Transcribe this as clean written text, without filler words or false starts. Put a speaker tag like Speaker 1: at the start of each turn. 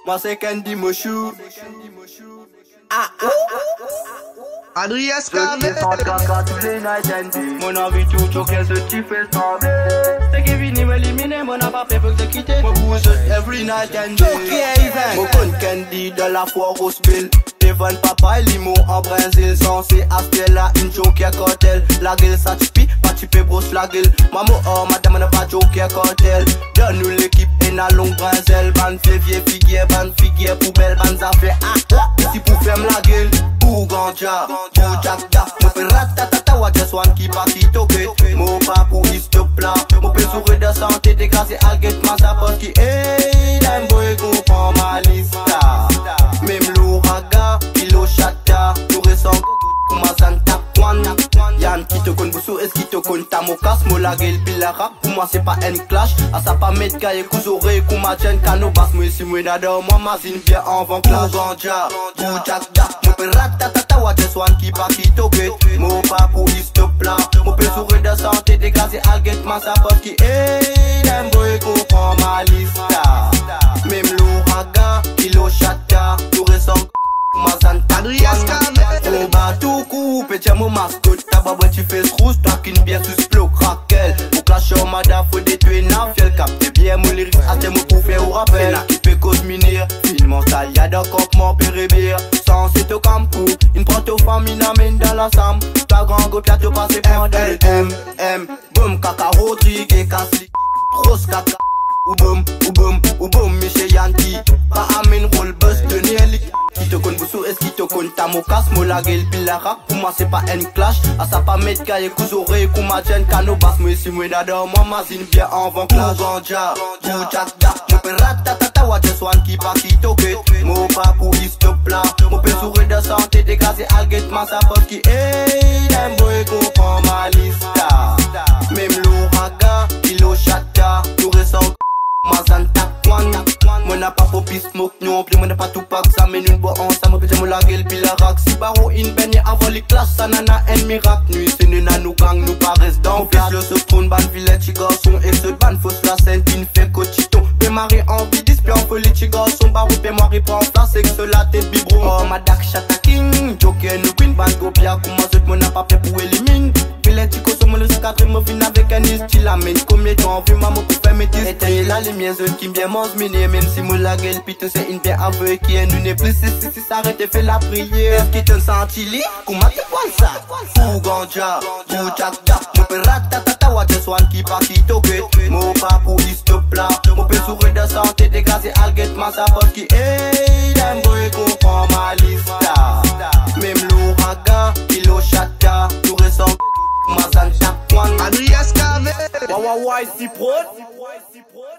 Speaker 1: Moi c'est Candy Mochou.
Speaker 2: Adrien Scave.
Speaker 1: Mon envie tout choquer ce tu fais sembler. C'est qui vini m'éliminer, mon n'a pas fait pour te quitter. Moi bouge every night and day. Mon con Candy de la foire au spill. Devant papa et limo en Brésil. Censé acheter là une joker cartel. La gueule ça tupi, pas tu peux brosse la gueule. Maman oh madame n'a pas joker cartel. Donne-nous l'équipe et na longue Brésil. Ban février figuier, ban figuier poubelle, ban affaire. Ici pour ferme la gueule. Pour ganja, pour jackda. Mon fait ratatata, wa just one qui parti toqué. Mon pas pour stop là. Mon peut sourire de santé, dégrasser alguette, ma sapot qui hey, them boy comprend ma lista. Même l'ouraga, kilo chata, tout récent, Kumazan Takwan. Yann qui te connaît Boussou, est-ce qui te connaît Tamokas, Molagel, Bilara. Pour moi c'est pas un clash, à ça pas mettre caille, Kouzoré, Koumachen, Kanobas, moi si moi n'adore, moi mazine bien en vent clash. Ganja, pour Jackda, mon père ratatata, wa just one qui part qui toqué. Mon pas pour stop là, mon père sourire de santé, dégrasser alguette, ma sapot qui hey, them boy comprend ma lista. Même l'ouraga, kilo chata, tout récent, Kumazan
Speaker 2: Adrien Scave.
Speaker 1: on bat tout coup, petit mon mascotte. Ta babouette tu fais rouge, ta kin bien sus bloc, raquel. Pour clasher au mada, faut détruire na fiel. Capte bien mon lyrique, à tes mots pour faire au rappel. La qui peut cause minir, film mental, y'a d'un cop mon pérébire. Sans c'est au camp coup, une proto famille n'amène dans la sam. Ta grand go piato passé pendant M, boum, caca Rodrigue, casse rose caca. Ou boum, Michel Yanti. Pas amen, roll bus de Nelly. Qui te connaît Boussou, est-ce qui te connaît Tamokas, Molagel, Bilara. Pour moi c'est pas un clash, à ça pas mettre caille, Kouzoré, Koumachen, Kanobas. Moi si moi n'adore, moi mazine bien en vent clash. Ganja, pour Jackda, mon père ratatata, wa just one qui part qui toqué. Mon pas pour stop là, mon père sourire de santé, dégrasser alguette, ma sapot qui hey, them boy comprend ma lista. Même l'ouraga, kilo chata, tout récent. Mazan Takwan. Moi n'a pas popi smoke non plus, moi n'a pas tout pack. Ça mène une bois ensemble, peut-être moi la gueule puis la rack. Si baro in beignet avant les classes, ça nana un miracle. Nuit c'est une nous gang, nous pas reste dans place. Le se trône, ban village, garçon et ce ban fausse la scène, une fait cochito. Pémaré en vie, display en folie, garçon, baro, pémaré prend place, c'est que cela t'es bibro. Oh, madak chata king, joker, nous queen, ban gopia, comment ce moi n'a pas fait pour éliminer. Les chicos sont le 4 me fin avec un style à mène. Combien de temps vu maman pour faire mes tests. Et là les miens qui bien mange miné. Même si moi la gueule pite c'est une bien aveugle qui est une plus si s'arrête et fait la prière. Est-ce qui te senti li? Comment tu vois ça? Pour ganja, pour jackda. Mon père ratatata wa just one qui part qui toqué. Mon pas pour stop là. Mon père sourire de santé dégrasser alguette ma sapot qui hey, them boy comprend ma lista. Même l'ouraga, kilo chata, tout récent. Mazan Takwan.
Speaker 2: Adrien Scave.
Speaker 1: Waouh, ici prod.